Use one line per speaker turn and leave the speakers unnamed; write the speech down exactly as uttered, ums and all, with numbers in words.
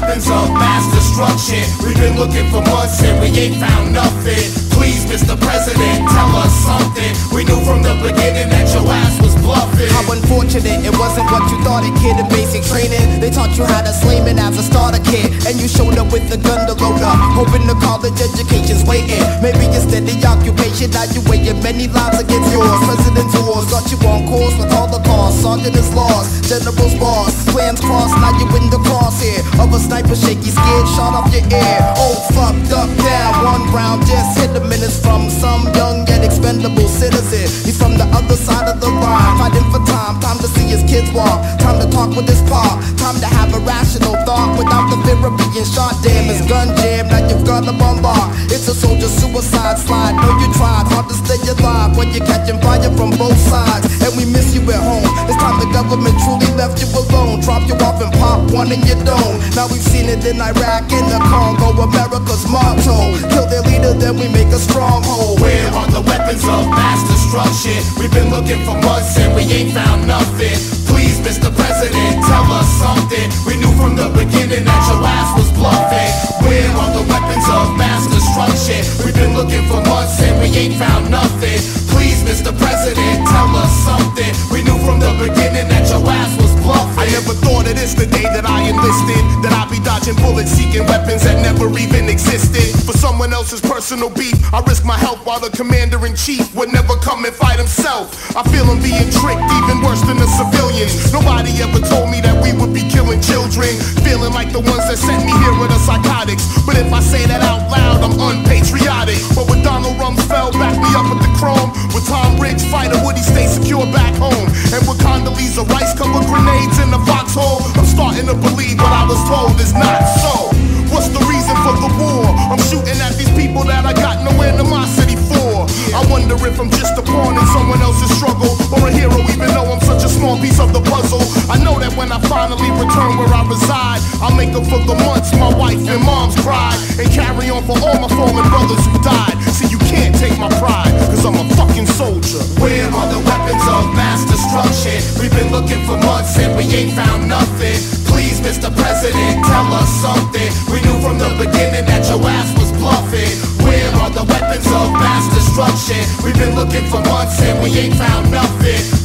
weapons of mass destruction. We've been looking for months and we ain't found nothing. Please, Mister President, tell us something. We knew from the beginning that your ass was bluffing.
How unfortunate, it wasn't what you thought it, kid. In basic training, they taught you how to slayman as a starter kid, and you showed up with a gun to load up, hoping the college education's waiting. Maybe instead the occupation, now you weighing many lives against yours. President's wars got you on course with all the costs. Sergeant is lost, general's boss, plans crossed, now you in the crosshair of a sniper, shaky, scared, shot off your ear. Oh, fucked up down, one round just hit the minutes from some young yet expendable citizen. He's from the other side of the line, fighting for time, time to see his kids walk, time to talk with his pa, time to have a rational thought without the fear of being shot. Damn, his gun jam, now you've got to bombard. It's a soldier suicide slide. Know you tried hard to stay alive when you're catching fire from both sides, and we miss you at home. It's time the government truly left you alone, drop you off and pop one in your dome. Now we've seen it in Iraq, in the Congo, America's motto: kill their leader, then we make a stronghold.
Where are the weapons of mass destruction? We've been looking for months and we ain't found nothing. Please, Mister President, tell us something. We knew from the beginning that your ass was bluffing. Where are the weapons of mass destruction? We've been looking for months and we ain't found nothing. Please, Mister President, tell us something. We knew from the beginning that your ass was bluffing.
I never thought of this the day that I enlisted, that I'd be dodging bullets, seeking weapons that never even existed. For someone else's personal beef, I risk my health while the commander-in-chief would never come and fight himself. I feel him being tricked, even worse than the civilians. Nobody ever told me that we would be killing children, feeling like the ones that sent me here were the psychotics. But if I say that out loud, I'm unpatriotic. But with Donald Rumsfeld back me up with the chrome, with Tom Riggs fighter, would he stay secure back home? And with Condoleezza Rice cover grenades in the foxhole, I'm starting to believe what I was told is not so. What's the reason for the war? I'm shooting at these people that I got no animosity for. I wonder if I'm just a pawn in someone else's struggle, or a hero even though I'm such a small piece of the puzzle. I know that when I finally return where I reside, I'll make up for the months my wife and mom's cried, and carry on for all my fallen brothers who died. See, you can't take my pride, cause I'm a fucking soldier.
Where are the weapons of mass destruction? We've been looking for months and we ain't found nothing. Please, Mister President, tell us something. We knew from the beginning that your ass was bluffing. Where are the weapons of mass destruction? We've been looking for months and we ain't found nothing.